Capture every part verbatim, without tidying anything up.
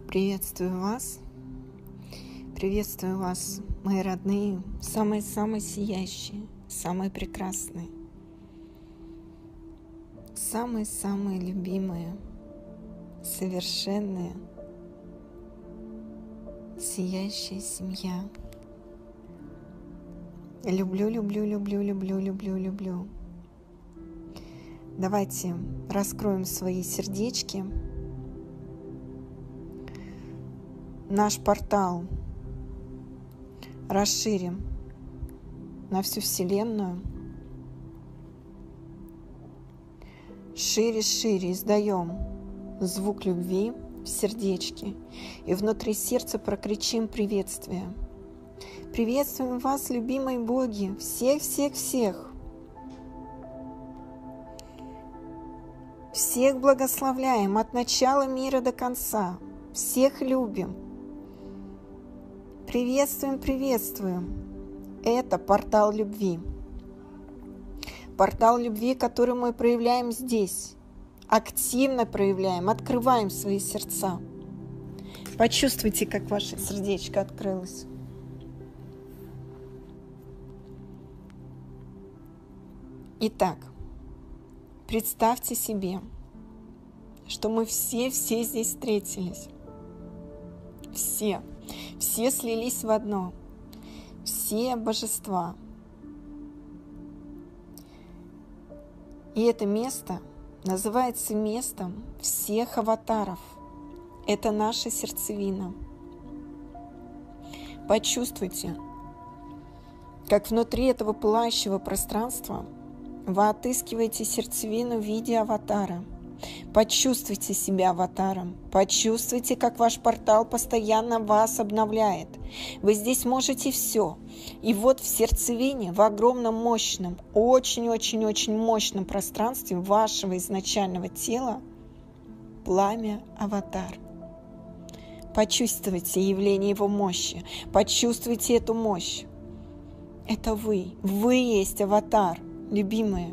Приветствую вас, приветствую вас, мои родные, самые-самые сияющие, самые прекрасные, самые-самые любимые, совершенные, сияющая семья. Люблю, люблю, люблю, люблю, люблю, люблю. Давайте раскроем свои сердечки. Наш портал расширим на всю Вселенную. Шире, шире издаем звук любви в сердечке. И внутри сердца прокричим приветствие. Приветствуем вас, любимые боги, всех, всех, всех. Всех благословляем от начала мира до конца. Всех любим. Приветствуем, приветствуем. Это портал любви. Портал любви, который мы проявляем здесь. Активно проявляем, открываем свои сердца. Почувствуйте, как ваше сердечко открылось. Итак, представьте себе, что мы все-все здесь встретились. Все. Все слились в одно. Все божества. И это место называется местом всех аватаров. Это наша сердцевина. Почувствуйте, как внутри этого пылающего пространства вы отыскиваете сердцевину в виде аватара. Почувствуйте себя аватаром. Почувствуйте, как ваш портал постоянно вас обновляет. Вы здесь можете все. И вот в сердцевине, в огромном, мощном, очень-очень-очень мощном пространстве вашего изначального тела пламя аватар. Почувствуйте явление его мощи. Почувствуйте эту мощь. Это вы. Вы есть аватар, любимые.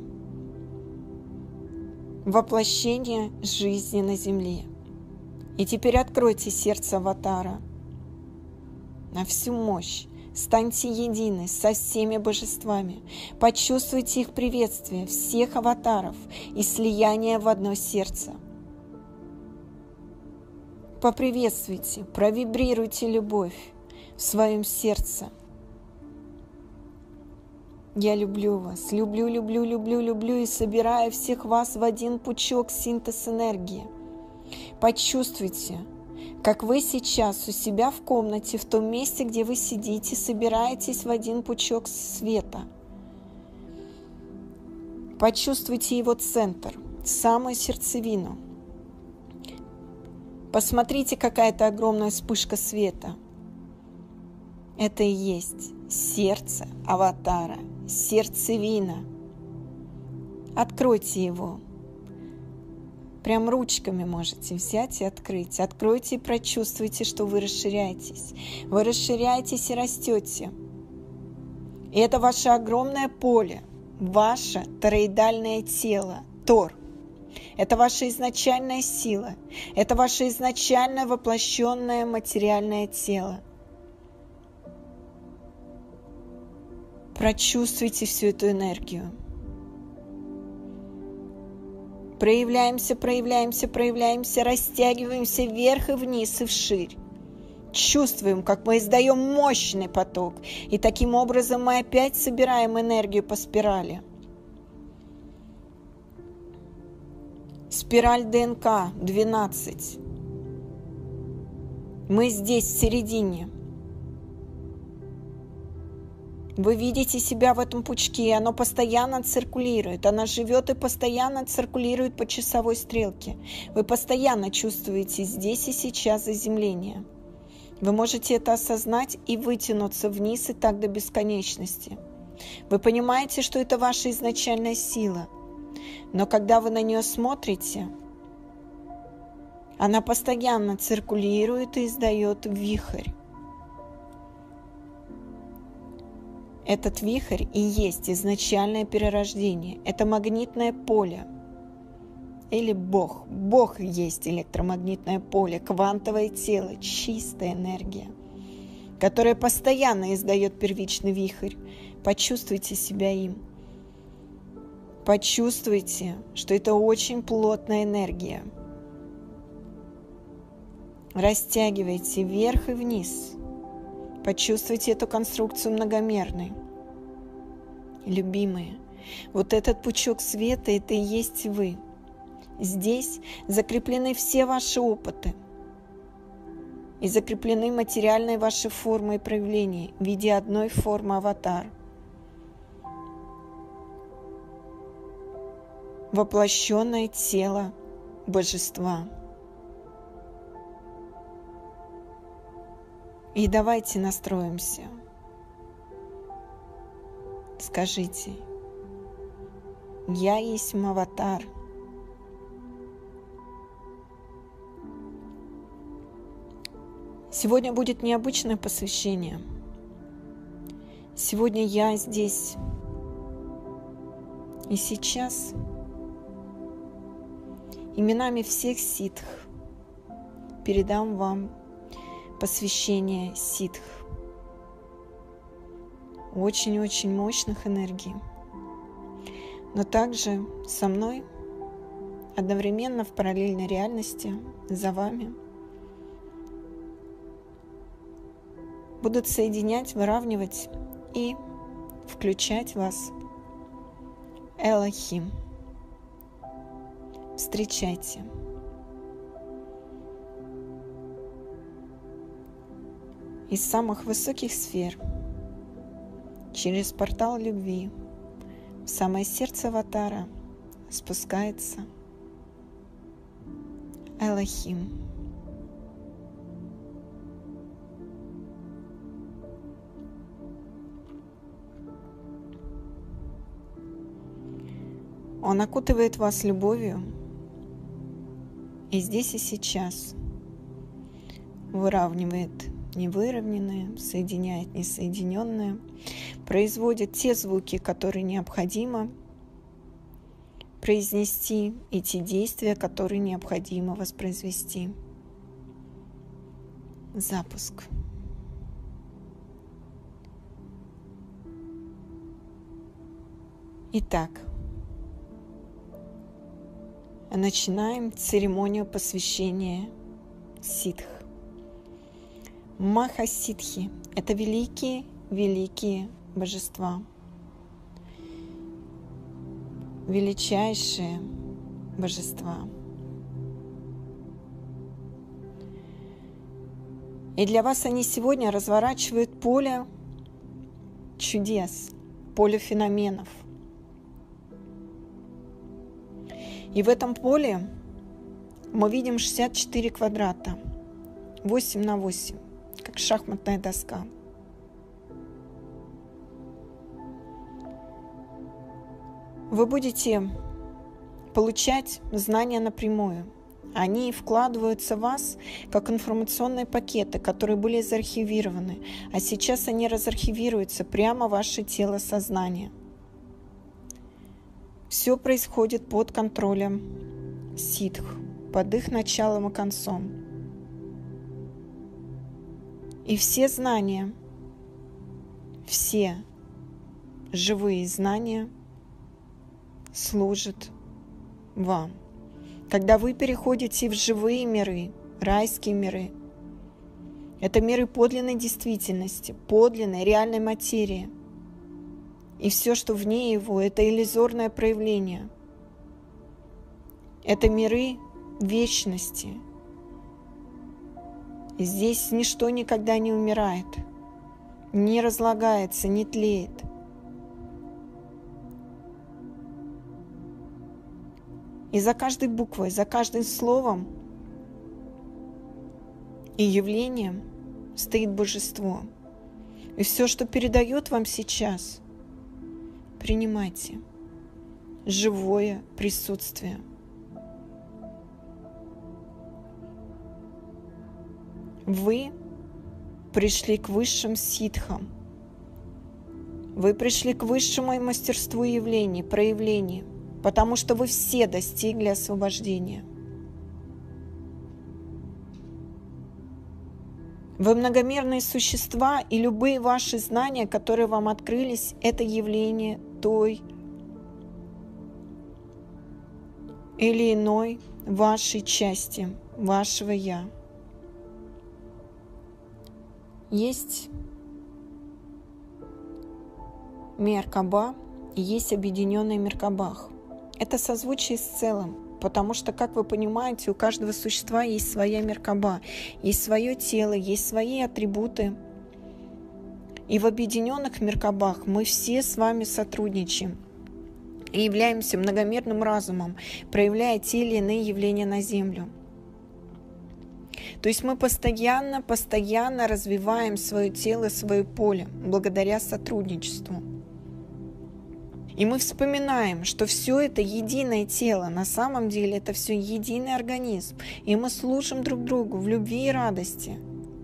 Воплощение жизни на земле. И теперь откройте сердце аватара на всю мощь. Станьте едины со всеми божествами. Почувствуйте их приветствие, всех аватаров и слияние в одно сердце. Поприветствуйте, провибрируйте любовь в своем сердце. Я люблю вас, люблю, люблю, люблю, люблю и собираю всех вас в один пучок, синтез энергии. Почувствуйте, как вы сейчас у себя в комнате, в том месте, где вы сидите, собираетесь в один пучок света. Почувствуйте его центр, самую сердцевину. Посмотрите, какая-то огромная вспышка света. Это и есть сердце аватара. Сердцевина. Откройте его. Прям ручками можете взять и открыть. Откройте и прочувствуйте, что вы расширяетесь. Вы расширяетесь и растете. И это ваше огромное поле, ваше тороидальное тело, Тор. Это ваша изначальная сила. Это ваше изначальное воплощенное материальное тело. Прочувствуйте всю эту энергию. Проявляемся, проявляемся, проявляемся, растягиваемся вверх и вниз и вширь. Чувствуем, как мы издаем мощный поток. И таким образом мы опять собираем энергию по спирали. Спираль ДНК двенадцать. Мы здесь, в середине. Вы видите себя в этом пучке, оно постоянно циркулирует, оно живет и постоянно циркулирует по часовой стрелке. Вы постоянно чувствуете здесь и сейчас заземление. Вы можете это осознать и вытянуться вниз и так до бесконечности. Вы понимаете, что это ваша изначальная сила, но когда вы на нее смотрите, она постоянно циркулирует и издает вихрь. Этот вихрь и есть изначальное перерождение. Это магнитное поле. или Бог. Бог есть электромагнитное поле, квантовое тело, чистая энергия, которая постоянно издает первичный вихрь. Почувствуйте себя им. Почувствуйте, что это очень плотная энергия. Растягивайте вверх и вниз. Почувствуйте эту конструкцию многомерной. Любимые, вот этот пучок света – это и есть вы. Здесь закреплены все ваши опыты и закреплены материальные ваши формы и проявления в виде одной формы аватар. Воплощенное тело божества. И давайте настроимся. Скажите: я есть аватар. Сегодня будет необычное посвящение. Сегодня я здесь и сейчас именами всех ситх передам вам посвящение ситх. Очень-очень мощных энергий. Но также со мной одновременно в параллельной реальности за вами будут соединять, выравнивать и включать вас Элохим. Встречайте. Из самых высоких сфер, через портал любви, в самое сердце аватара спускается Элохим. Он окутывает вас любовью и здесь и сейчас выравнивает невыровненное, соединяет несоединенное, производит те звуки, которые необходимо произнести, и те действия, которые необходимо воспроизвести. Запуск. Итак, начинаем церемонию посвящения ситх. Махасидхи – это великие, великие божества, величайшие божества. И для вас они сегодня разворачивают поле чудес, поле феноменов. И в этом поле мы видим шестьдесят четыре квадрата, восемь на восемь, как шахматная доска. Вы будете получать знания напрямую. Они вкладываются в вас как информационные пакеты, которые были заархивированы, а сейчас они разархивируются прямо в ваше тело сознания. Все происходит под контролем ситх, под их началом и концом. И все знания, все живые знания служат вам. Когда вы переходите в живые миры, райские миры, это миры подлинной действительности, подлинной реальной материи. И все, что вне его, это иллюзорное проявление. Это миры вечности. И здесь ничто никогда не умирает, не разлагается, не тлеет. И за каждой буквой, за каждым словом и явлением стоит божество. И все, что передает вам сейчас, принимайте живое присутствие. Вы пришли к высшим ситхам. Вы пришли к высшему мастерству явлений, проявлений. потому что вы все достигли освобождения. Вы многомерные существа, и любые ваши знания, которые вам открылись, это явление той или иной вашей части, вашего «Я». Есть Меркаба и есть объединенный Меркабах. Это созвучие с целым, потому что, как вы понимаете, у каждого существа есть своя Меркаба, есть свое тело, есть свои атрибуты. И в объединенных Меркабах мы все с вами сотрудничаем и являемся многомерным разумом, проявляя те или иные явления на Землю. То есть мы постоянно, постоянно развиваем свое тело, свое поле, благодаря сотрудничеству. И мы вспоминаем, что все это единое тело, на самом деле это все единый организм, и мы служим друг другу в любви и радости.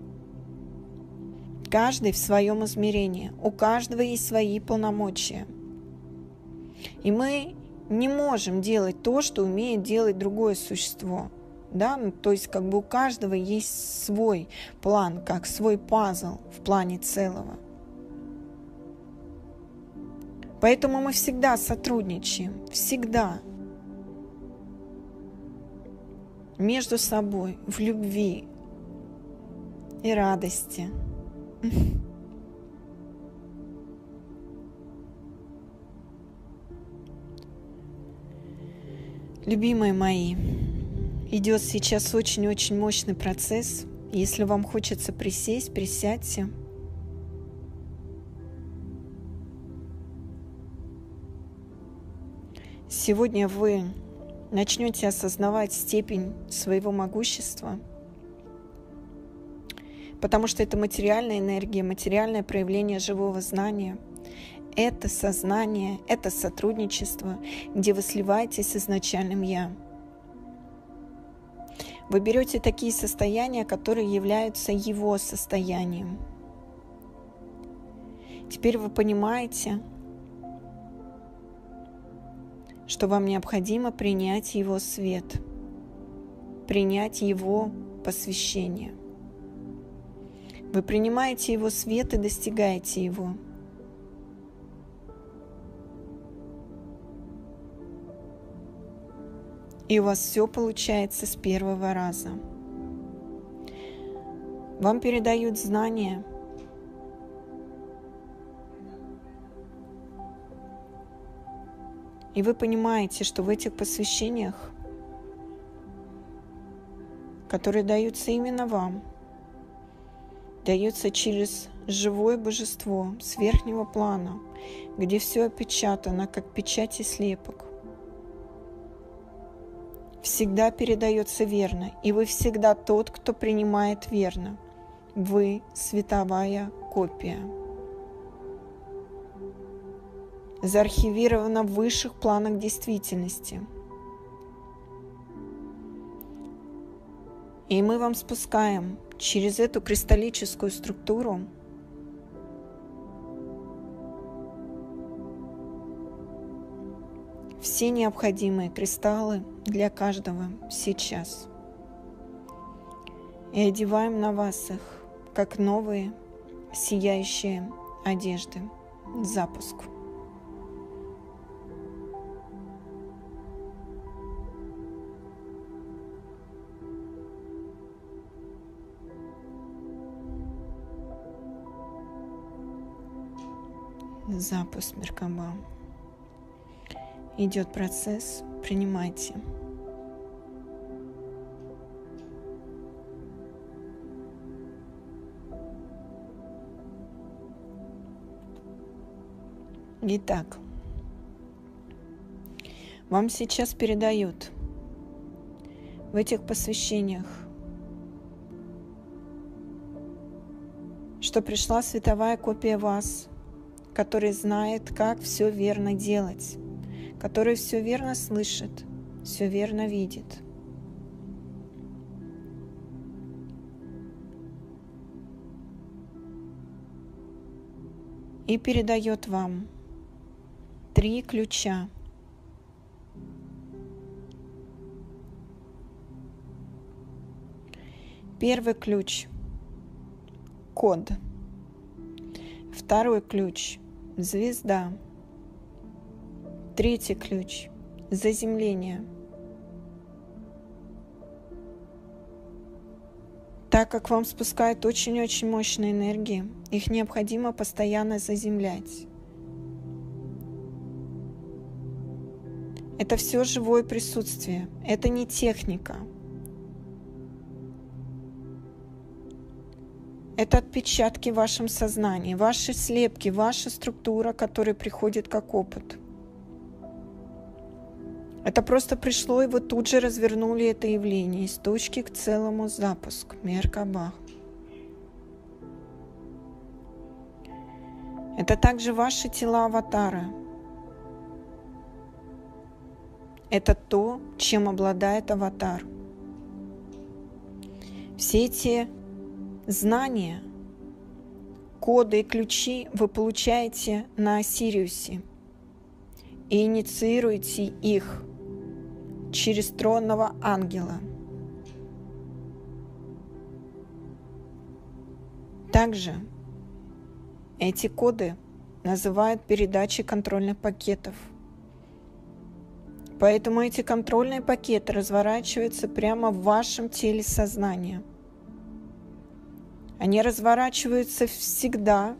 Каждый в своем измерении, у каждого есть свои полномочия. И мы не можем делать то, что умеет делать другое существо. Да? Ну, то есть как бы у каждого есть свой план, как свой пазл в плане целого. Поэтому мы всегда сотрудничаем, всегда. Между собой, в любви и радости. Любимые мои, идет сейчас очень-очень мощный процесс. Если вам хочется присесть, присядьте. Сегодня вы начнете осознавать степень своего могущества, потому что это материальная энергия, материальное проявление живого знания. Это сознание, это сотрудничество, где вы сливаетесь с изначальным «Я». Вы берете такие состояния, которые являются его состоянием. Теперь вы понимаете, что вам необходимо принять его свет, принять его посвящение. Вы принимаете его свет и достигаете его. И у вас все получается с первого раза. Вам передают знания. И вы понимаете, что в этих посвящениях, которые даются именно вам, даются через живое божество с верхнего плана, где все опечатано, как печать и слепок, всегда передается верно, и вы всегда тот, кто принимает верно. Вы световая копия. Заархивировано в высших планах действительности. И мы вам спускаем через эту кристаллическую структуру все необходимые кристаллы для каждого сейчас. И одеваем на вас их, как новые сияющие одежды. Запуск. Запуск Меркаба. Идет процесс, принимайте. Итак, вам сейчас передают в этих посвящениях, что пришла световая копия вас, который знает, как все верно делать, который все верно слышит, все верно видит. И передает вам три ключа Первый ключ – код. Второй ключ – звезда. Третий ключ – заземление. Так как вам спускают очень-очень мощные энергии, их необходимо постоянно заземлять. Это все живое присутствие, это не техника. Это отпечатки в вашем сознании, ваши слепки, ваша структура, которая приходит как опыт. Это просто пришло, и вы тут же развернули это явление из точки к целому запуск. Меркаба. Это также ваши тела аватара. Это то, чем обладает аватар. Все эти знания, коды и ключи вы получаете на Осириусе и инициируете их через тронного ангела. Также эти коды называют передачей контрольных пакетов. Поэтому эти контрольные пакеты разворачиваются прямо в вашем теле сознания. Они разворачиваются всегда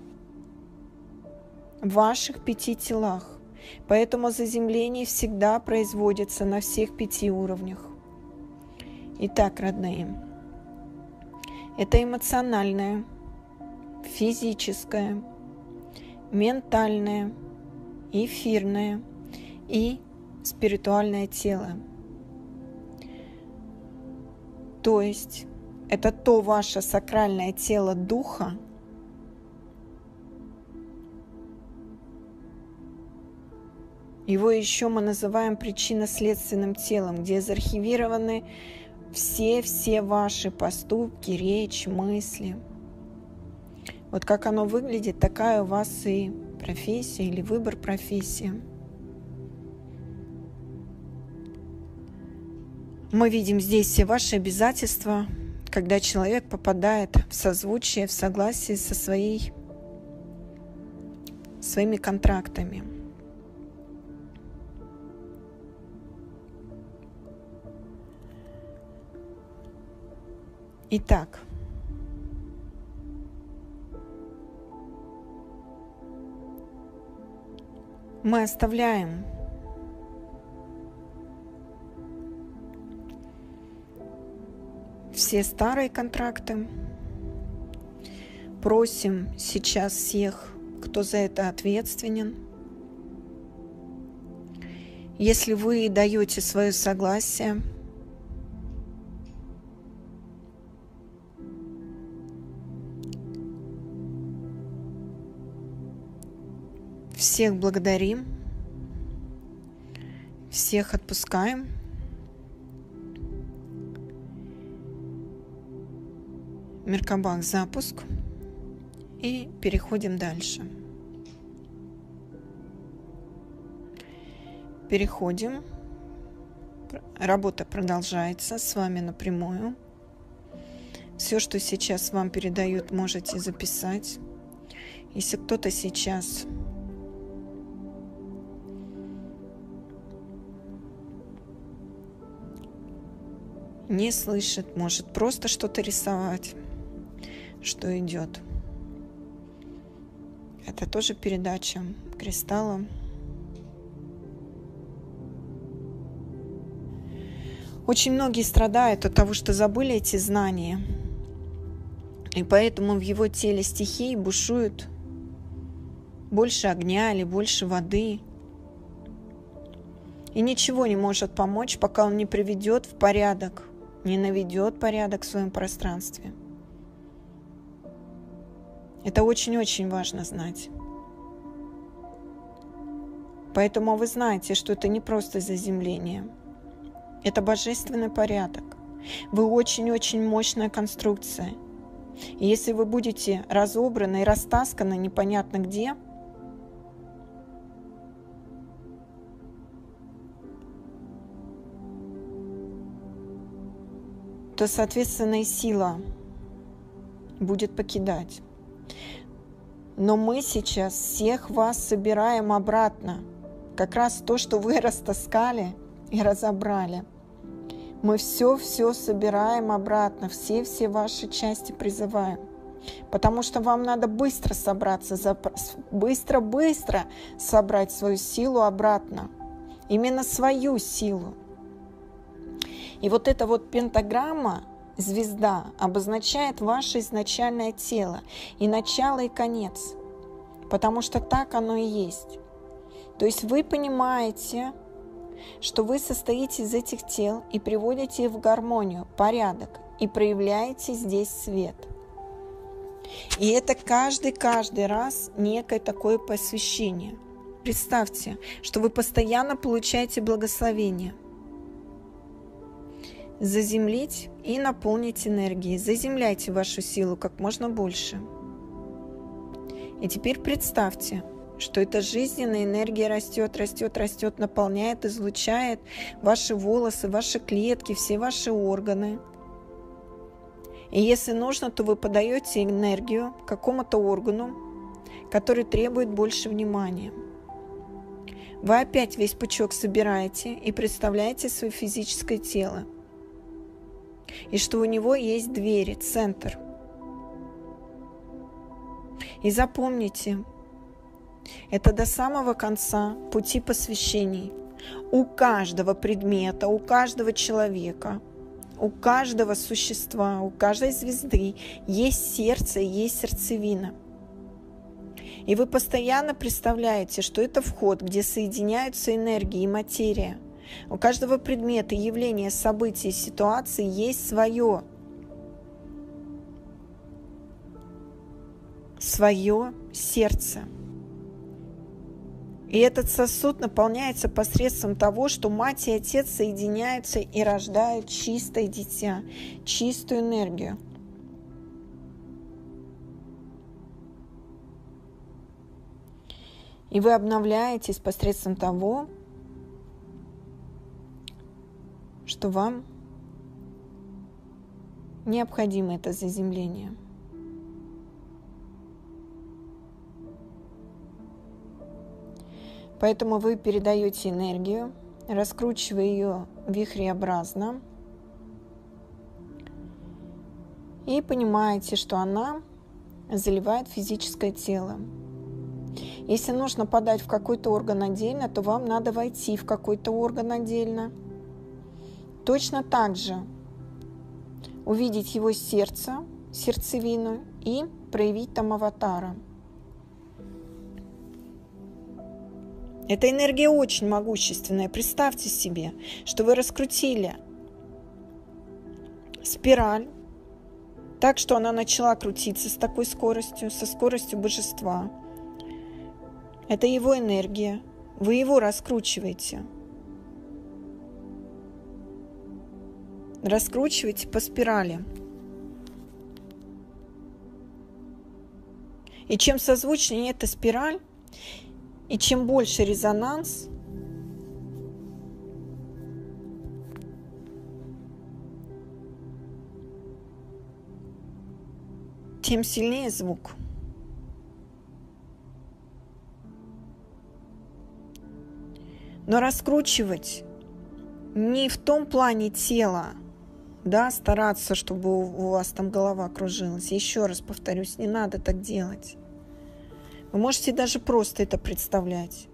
в ваших пяти телах. Поэтому заземление всегда производится на всех пяти уровнях. Итак, родные, это эмоциональное, физическое, ментальное, эфирное и спиритуальное тело. То есть это то ваше сакральное тело духа, его еще мы называем причинно-следственным телом, где заархивированы все-все ваши поступки, речь, мысли. Вот как оно выглядит, такая у вас и профессия или выбор профессии. Мы видим здесь все ваши обязательства, когда человек попадает в созвучие, в согласие со своей, своими контрактами. Итак, мы оставляем все старые контракты, просим сейчас всех, кто за это ответственен. Если вы даете свое согласие, всех благодарим, всех отпускаем. Меркаба, запуск. И переходим дальше. Переходим. Работа продолжается с вами напрямую. Все, что сейчас вам передают, можете записать. Если кто-то сейчас не слышит, может просто что-то рисовать, что идет. Это тоже передача кристалла. Очень многие страдают от того, что забыли эти знания. И поэтому в его теле стихий бушует больше огня или больше воды. И ничего не может помочь, пока он не приведет в порядок, не наведет порядок в своем пространстве. Это очень-очень важно знать. Поэтому вы знаете, что это не просто заземление. Это божественный порядок. Вы очень-очень мощная конструкция. И если вы будете разобраны и растасканы непонятно где, то, соответственно, и сила будет покидать. Но мы сейчас всех вас собираем обратно. Как раз то, что вы растаскали и разобрали. Мы все-все собираем обратно, все-все ваши части призываем. Потому что вам надо быстро собраться, быстро-быстро собрать свою силу обратно. Именно свою силу. И вот эта вот пентаграмма, звезда, обозначает ваше изначальное тело. И начало, и конец. Потому что так оно и есть. То есть вы понимаете, что вы состоите из этих тел и приводите их в гармонию, порядок, и проявляете здесь свет. И это каждый-каждый раз некое такое посвящение. Представьте, что вы постоянно получаете благословение. Заземлить и наполнить энергией. Заземляйте вашу силу как можно больше. И теперь представьте, что эта жизненная энергия растет, растет, растет, наполняет, излучает ваши волосы, ваши клетки, все ваши органы. И если нужно, то вы подаете энергию какому-то органу, который требует больше внимания. Вы опять весь пучок собираете и представляете свое физическое тело. И что у него есть двери, центр. И запомните, это до самого конца пути посвящений. У каждого предмета, у каждого человека, у каждого существа, у каждой звезды есть сердце, есть сердцевина. И вы постоянно представляете, что это вход, где соединяются энергии и материя. У каждого предмета, явления, событий, ситуации есть свое. Свое сердце. И этот сосуд наполняется посредством того, что мать и отец соединяются и рождают чистое дитя, чистую энергию. И вы обновляетесь посредством того, что вам необходимо это заземление. Поэтому вы передаете энергию, раскручивая ее вихреобразно, и понимаете, что она заливает физическое тело. Если нужно подать в какой-то орган отдельно, то вам надо войти в какой-то орган отдельно. Точно так же увидеть его сердце, сердцевину и проявить там аватара. Эта энергия очень могущественная. Представьте себе, что вы раскрутили спираль так, что она начала крутиться с такой скоростью, со скоростью божества. Это его энергия. Вы его раскручиваете. Раскручиваете по спирали. И чем созвучнее эта спираль, и чем больше резонанс, тем сильнее звук. Но раскручивать не в том плане тела, да, стараться, чтобы у вас там голова кружилась. Еще раз повторюсь, не надо так делать. Вы можете даже просто это представлять.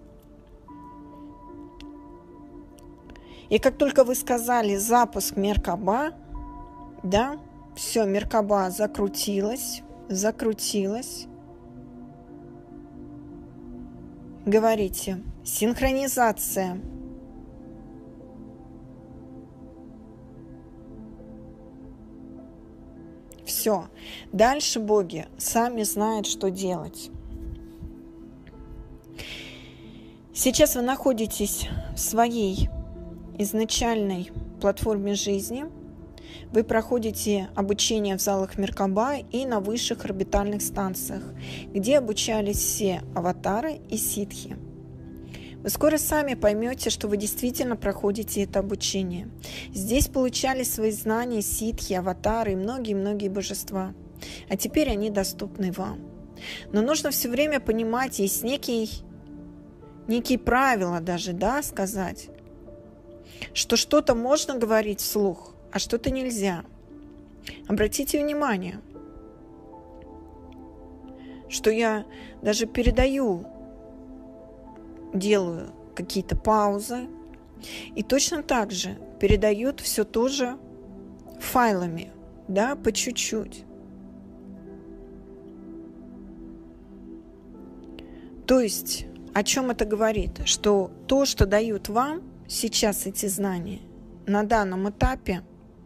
И как только вы сказали запуск Меркаба, да, все, Меркаба закрутилась, закрутилась. Говорите, синхронизация. Все. Дальше боги сами знают, что делать. Сейчас вы находитесь в своей изначальной платформе жизни. Вы проходите обучение в залах Меркаба и на высших орбитальных станциях, где обучались все аватары и ситхи. Вы скоро сами поймете, что вы действительно проходите это обучение. Здесь получали свои знания ситхи, аватары и многие-многие божества. А теперь они доступны вам. Но нужно все время понимать, есть некий, некие правила даже, да, сказать, что что-то можно говорить вслух, а что-то нельзя. Обратите внимание, что я даже передаю, делаю какие-то паузы, и точно так же передают все тоже файлами, да, по чуть-чуть. То есть, о чем это говорит? Что то, что дают вам сейчас эти знания, на данном этапе,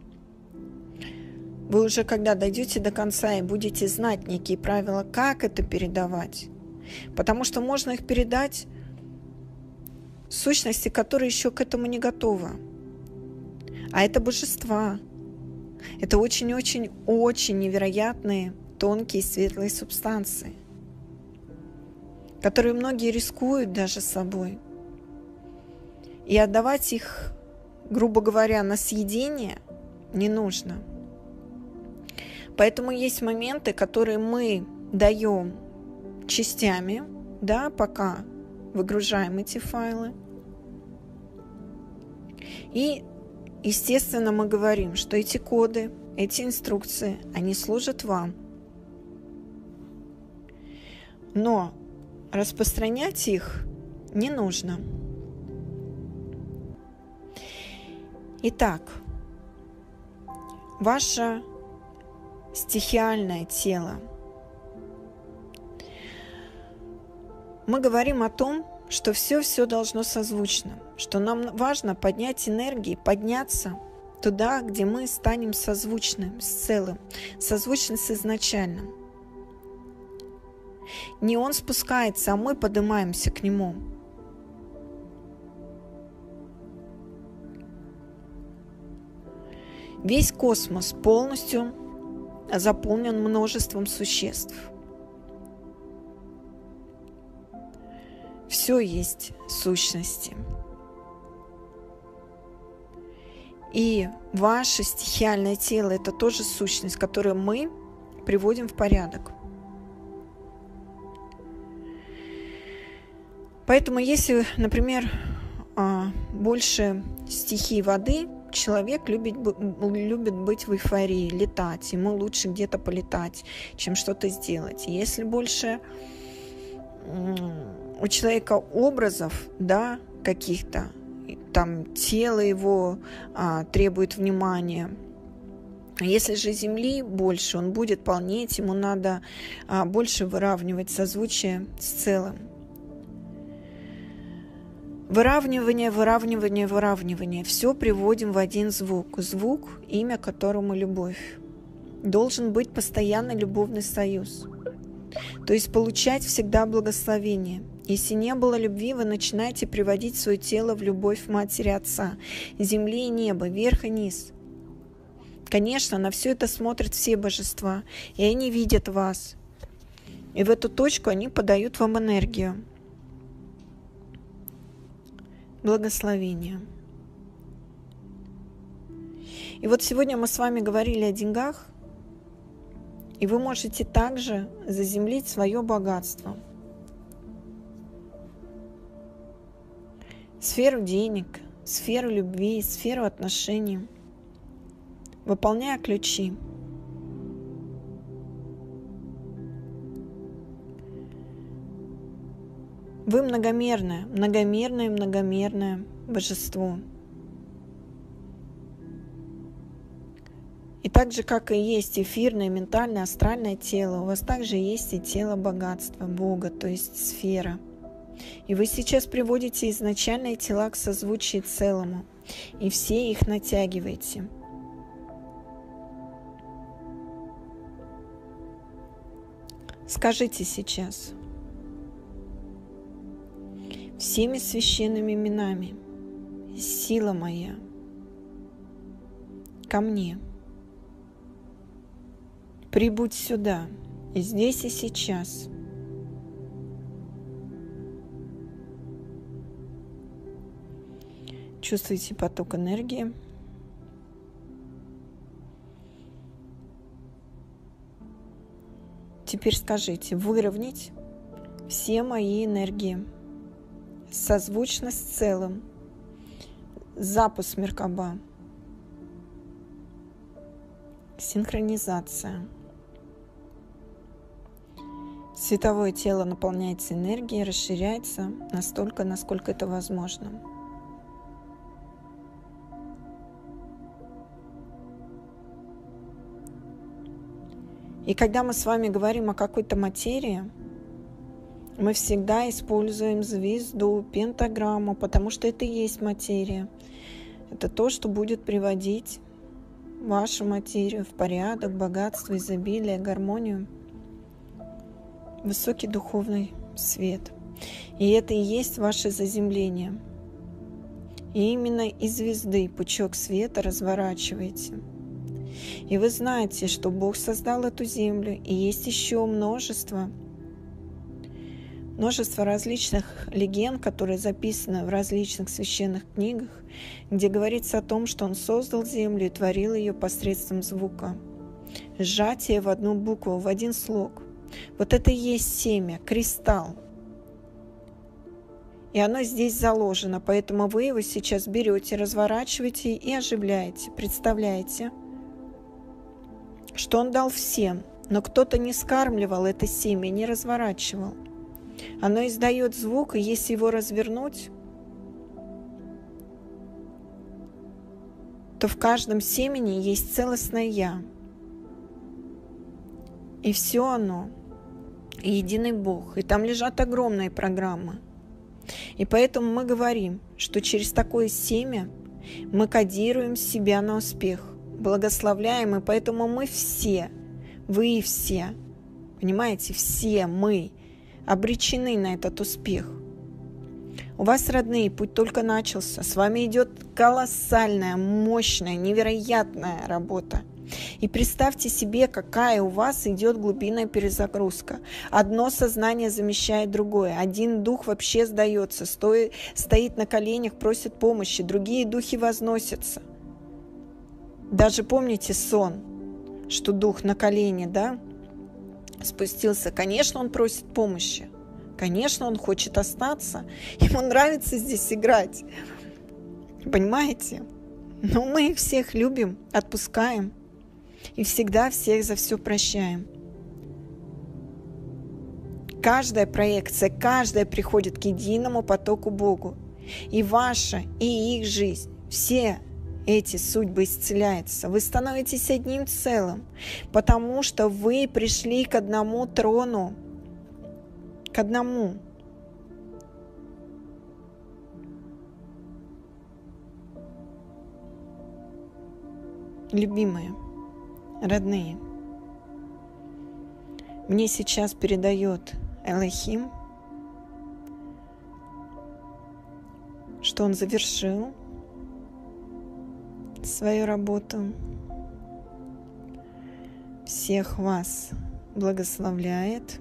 вы уже когда дойдете до конца и будете знать некие правила, как это передавать. Потому что можно их передать сущности, которые еще к этому не готовы. А это божества. Это очень-очень-очень невероятные, тонкие, светлые субстанции, которые многие рискуют даже собой. И отдавать их, грубо говоря, на съедение не нужно. Поэтому есть моменты, которые мы даем частями, да, пока выгружаем эти файлы. И, естественно, мы говорим, что эти коды, эти инструкции, они служат вам. Но распространять их не нужно. Итак, ваше стихиальное тело. Мы говорим о том, что все-все должно созвучно, что нам важно поднять энергии, подняться туда, где мы станем созвучны с целым, созвучны с изначальным. Не он спускается, а мы поднимаемся к нему. Весь космос полностью заполнен множеством существ. Все есть сущности. И ваше стихиальное тело – это тоже сущность, которую мы приводим в порядок. Поэтому если, например, больше стихий воды, человек любит, любит быть в эйфории, летать. Ему лучше где-то полетать, чем что-то сделать. Если больше у человека образов, да, каких-то, там тело его а, требует внимания. Если же Земли больше, он будет полнеть, ему надо а, больше выравнивать созвучие с целым. Выравнивание, выравнивание, выравнивание. Все приводим в один звук. Звук, имя которому любовь. Должен быть постоянно любовный союз. То есть получать всегда благословение. Если не было любви, вы начинаете приводить свое тело в любовь Матери Отца, земли и неба, вверх и низ. Конечно, на все это смотрят все божества, и они видят вас. И в эту точку они подают вам энергию. Благословение. И вот сегодня мы с вами говорили о деньгах, и вы можете также заземлить свое богатство. Сферу денег, сферу любви, сферу отношений, выполняя ключи. Вы многомерное, многомерное, многомерное божество. И так же, как и есть эфирное, ментальное, астральное тело, у вас также есть и тело богатства, Бога, то есть сфера. И вы сейчас приводите изначальные тела к созвучию целому, и все их натягиваете. Скажите сейчас: всеми священными именами, сила моя, ко мне, прибудь сюда, и здесь и сейчас. Чувствуйте поток энергии. Теперь скажите: выровнять все мои энергии созвучно с целым. Запуск Меркаба. Синхронизация. Световое тело наполняется энергией, расширяется настолько, насколько это возможно. И когда мы с вами говорим о какой-то материи, мы всегда используем звезду, пентаграмму, потому что это и есть материя. Это то, что будет приводить вашу материю в порядок, богатство, изобилие, гармонию, высокий духовный свет. И это и есть ваше заземление. И именно из звезды пучок света разворачиваете. И вы знаете, что Бог создал эту землю, и есть еще множество, множество различных легенд, которые записаны в различных священных книгах, где говорится о том, что Он создал землю и творил ее посредством звука. Сжатие в одну букву, в один слог. Вот это и есть семя, кристалл. И оно здесь заложено, поэтому вы его сейчас берете, разворачиваете и оживляете. Представляете, что Он дал всем, но кто-то не скармливал это семя, не разворачивал. Оно издает звук, и если его развернуть, то в каждом семени есть целостное «Я». И все оно — единый Бог. И там лежат огромные программы. И поэтому мы говорим, что через такое семя мы кодируем себя на успех, благословляем, и поэтому мы все, вы все, понимаете, все мы обречены на этот успех. У вас, родные, путь только начался. С вами идет колоссальная, мощная, невероятная работа. И представьте себе, какая у вас идет глубинная перезагрузка. Одно сознание замещает другое. Один дух вообще сдается, стоит, стоит на коленях, просит помощи. Другие духи возносятся. Даже помните сон, что дух на колени, да, спустился. Конечно, он просит помощи. Конечно, он хочет остаться. Ему нравится здесь играть. Понимаете? Но мы их всех любим, отпускаем. И всегда всех за все прощаем. Каждая проекция, каждая приходит к единому потоку Богу. И ваша, и их жизнь, все эти судьбы исцеляются. Вы становитесь одним целым, потому что вы пришли к одному трону, к одному. Любимые, родные, мне сейчас передает Элохим, что он завершил свою работу. Всех вас благословляет.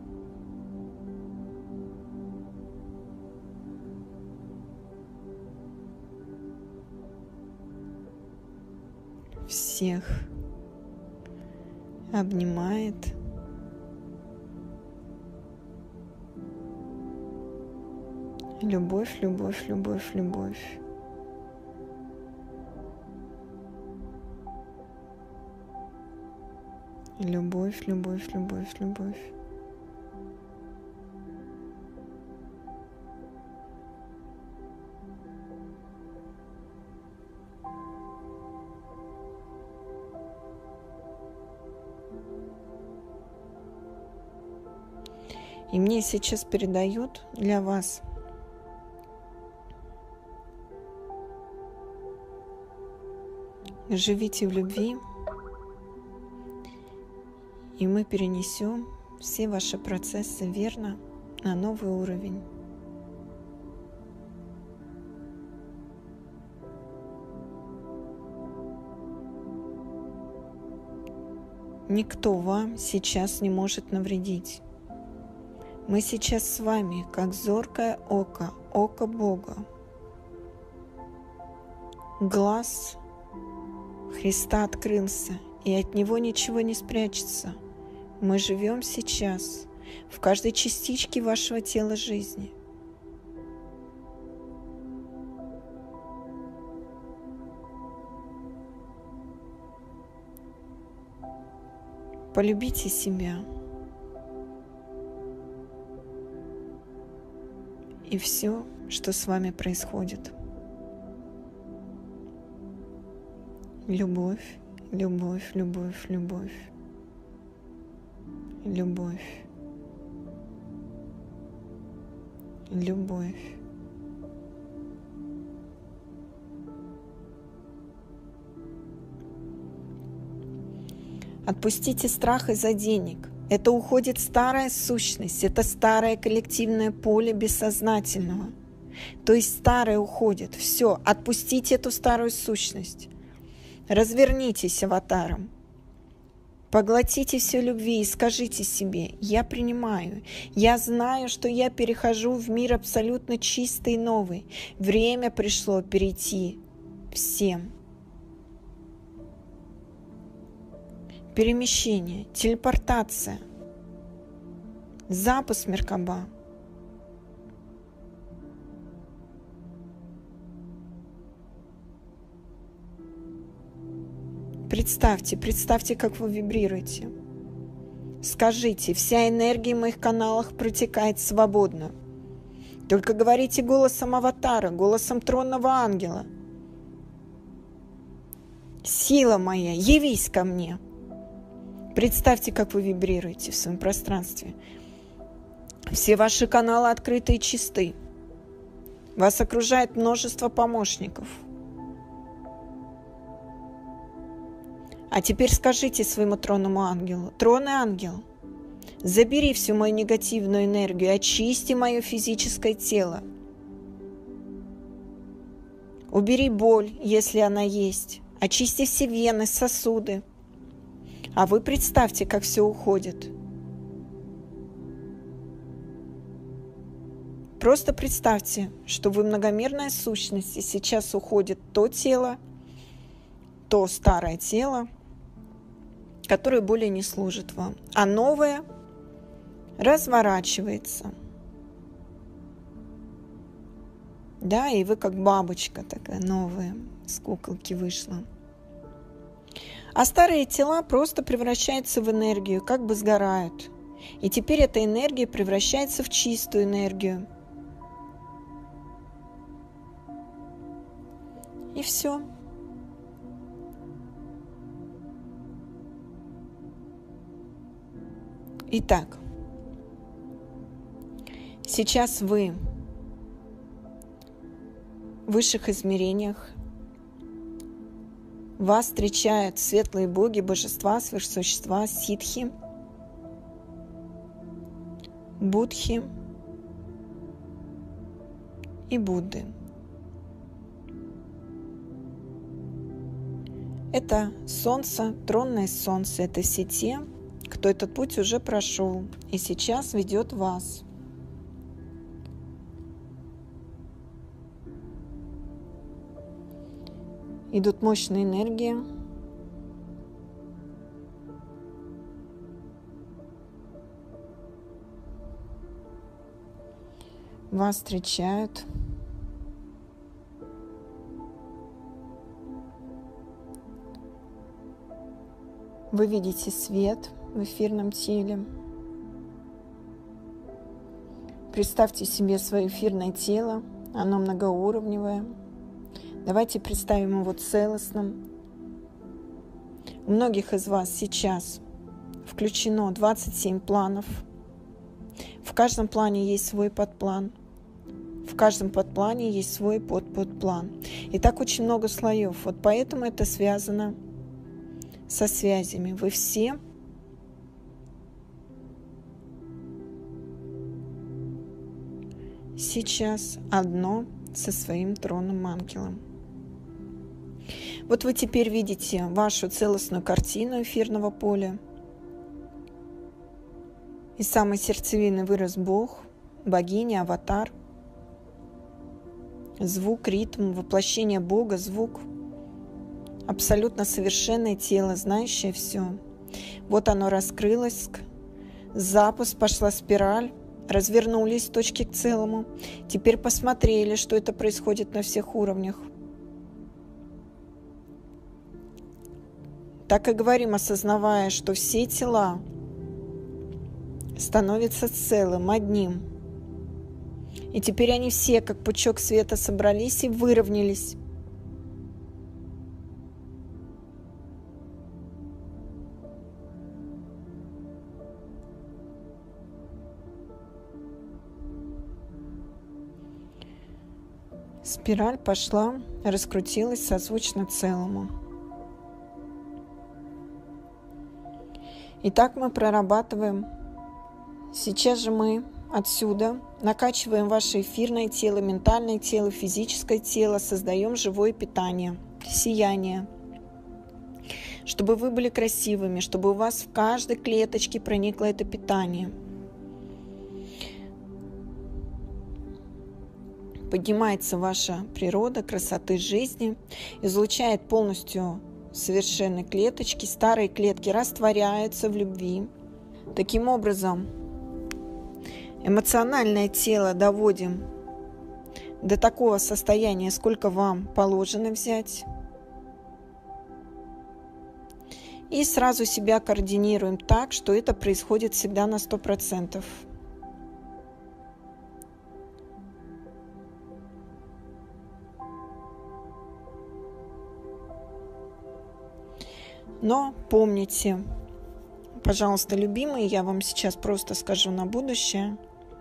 Всех обнимает. Любовь, любовь, любовь, любовь. Любовь, любовь, любовь, любовь. И мне сейчас передают для вас живите в любви, и мы перенесем все ваши процессы верно на новый уровень. Никто вам сейчас не может навредить. Мы сейчас с вами, как зоркое око, око Бога. Глаз Христа открылся, и от Него ничего не спрячется. Мы живем сейчас в каждой частичке вашего тела жизни. Полюбите себя и все, что с вами происходит. Любовь, любовь, любовь, любовь, любовь, любовь. Отпустите страх из-за денег. Это уходит старая сущность, это старое коллективное поле бессознательного. То есть старое уходит. Все, отпустите эту старую сущность. Развернитесь аватаром. Поглотите все любви и скажите себе: я принимаю, я знаю, что я перехожу в мир абсолютно чистый и новый. Время пришло перейти всем. Перемещение, телепортация, запуск Меркаба. Представьте, представьте, как вы вибрируете. Скажите: вся энергия в моих каналах протекает свободно. Только говорите голосом аватара, голосом тронного ангела. Сила моя, явись ко мне. Представьте, как вы вибрируете в своем пространстве. Все ваши каналы открыты и чисты. Вас окружает множество помощников. А теперь скажите своему тронному ангелу: тронный ангел, забери всю мою негативную энергию, очисти мое физическое тело. Убери боль, если она есть. Очисти все вены, сосуды. А вы представьте, как все уходит. Просто представьте, что вы многомерная сущность, и сейчас уходит то тело, то старое тело, которое более не служит вам, а новое разворачивается. Да, и вы как бабочка такая новая, с куколки вышла. А старые тела просто превращаются в энергию, как бы сгорают. И теперь эта энергия превращается в чистую энергию. И все. Итак, сейчас вы в высших измерениях. Вас встречают светлые боги, божества, сверхсущества, ситхи, будхи и Будды. Это солнце, тронное солнце, это все те, кто этот путь уже прошел и сейчас ведет вас. Идут мощные энергии. Вас встречают. Вы видите свет в эфирном теле. Представьте себе свое эфирное тело. Оно многоуровневое. Давайте представим его целостным. У многих из вас сейчас включено двадцать семь планов. В каждом плане есть свой подплан. В каждом подплане есть свой подподплан. И так очень много слоев. Вот поэтому это связано со связями. Вы все сейчас одно со своим тронным ангелом. Вот вы теперь видите вашу целостную картину эфирного поля. Из самой сердцевины вырос Бог, богиня, аватар. звук, ритм, воплощение Бога, звук. Абсолютно совершенное тело, знающее все. Вот оно раскрылось, запуск, пошла спираль, развернулись точки к целому. Теперь посмотрели, что это происходит на всех уровнях. Так и говорим, осознавая, что все тела становятся целым, одним. И теперь они все, как пучок света, собрались и выровнялись. Спираль пошла, раскрутилась созвучно целому. Итак, мы прорабатываем. Сейчас же мы отсюда накачиваем ваше эфирное тело, ментальное тело, физическое тело, создаем живое питание, сияние, чтобы вы были красивыми, чтобы у вас в каждой клеточке проникло это питание. Поднимается ваша природа красоты жизни, излучает полностью совершенные клеточки, старые клетки растворяются в любви. Таким образом, эмоциональное тело доводим до такого состояния, сколько вам положено взять. И сразу себя координируем так, что это происходит всегда на сто процентов. Но помните, пожалуйста, любимые, я вам сейчас просто скажу на будущее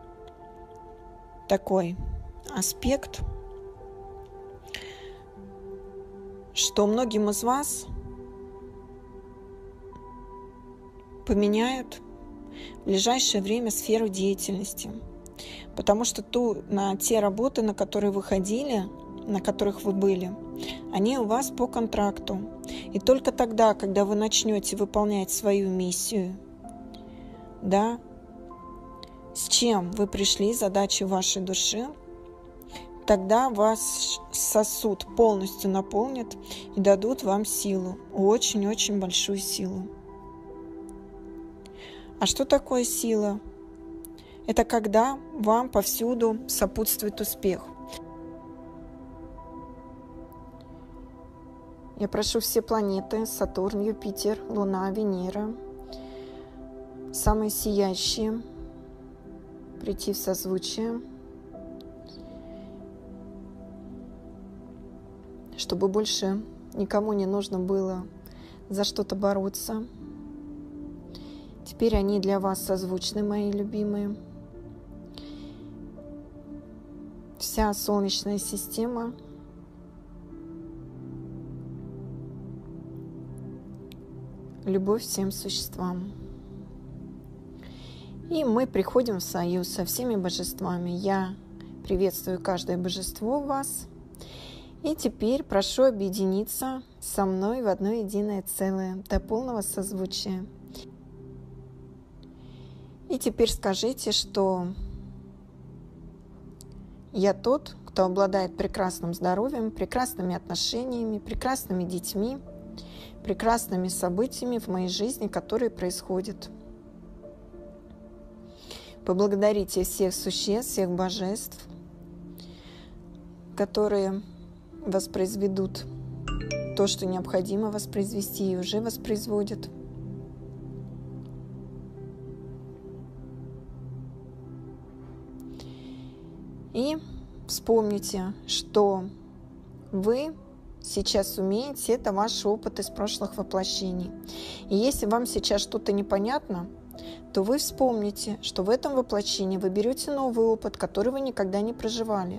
такой аспект, что многим из вас поменяют в ближайшее время сферу деятельности, потому что ту, на те работы, на которые вы ходили, на которых вы были, они у вас по контракту. И только тогда, когда вы начнете выполнять свою миссию, да, с чем вы пришли, задачи вашей души, тогда вас сосуд полностью наполнит и дадут вам силу, очень-очень большую силу. А что такое сила? Это когда вам повсюду сопутствует успех. Я прошу все планеты, Сатурн, Юпитер, Луна, Венера, самые сияющие, прийти в созвучие, чтобы больше никому не нужно было за что-то бороться. Теперь они для вас созвучны, мои любимые. Вся Солнечная система любовь всем существам. И мы приходим в союз со всеми божествами. Я приветствую каждое божество в вас. И теперь прошу объединиться со мной в одно единое целое до полного созвучия. И теперь скажите, что я тот, кто обладает прекрасным здоровьем, прекрасными отношениями, прекрасными детьми, прекрасными событиями в моей жизни, которые происходят. Поблагодарите всех существ, всех божеств, которые воспроизведут то, что необходимо воспроизвести, и уже воспроизводят. И вспомните, что вы сейчас умеете, это ваш опыт из прошлых воплощений. И если вам сейчас что-то непонятно, то вы вспомните, что в этом воплощении вы берете новый опыт, который вы никогда не проживали.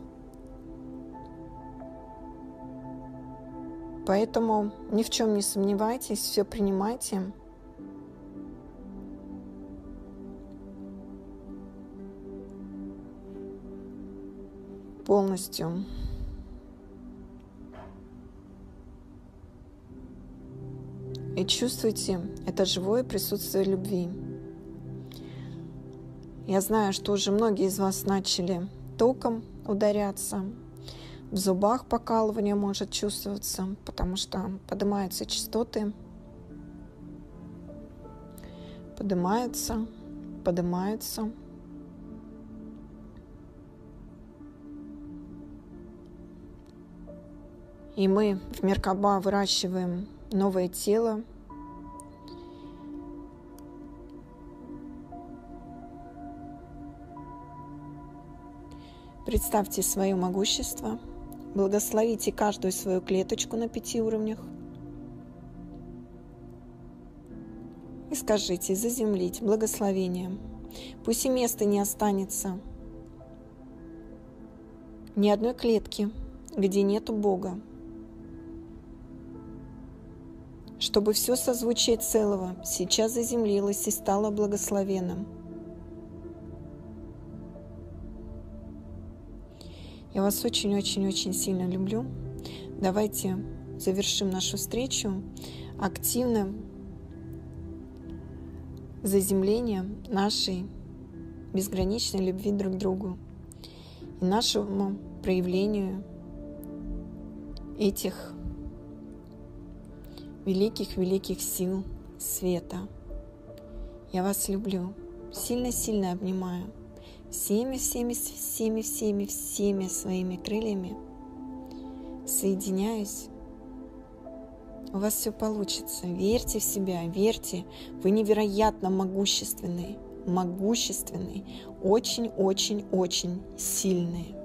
Поэтому ни в чем не сомневайтесь, все принимайте. Полностью. И чувствуйте это живое присутствие любви. Я знаю, что уже многие из вас начали током ударяться. В зубах покалывание может чувствоваться, потому что поднимаются частоты. Поднимаются, поднимаются. И мы в Меркаба выращиваем новое тело. Представьте свое могущество. Благословите каждую свою клеточку на пяти уровнях. И скажите: заземлить благословением. Пусть и места не останется ни одной клетки, где нету Бога. Чтобы все созвучие целого сейчас заземлилось и стало благословенным. Я вас очень-очень-очень сильно люблю. Давайте завершим нашу встречу активным заземлением нашей безграничной любви друг к другу и нашему проявлению этих великих-великих сил света. Я вас люблю, сильно-сильно обнимаю. Всеми, всеми, всеми, всеми, всеми своими крыльями соединяюсь. У вас все получится. Верьте в себя, верьте. Вы невероятно могущественные, могущественные, очень-очень-очень сильные.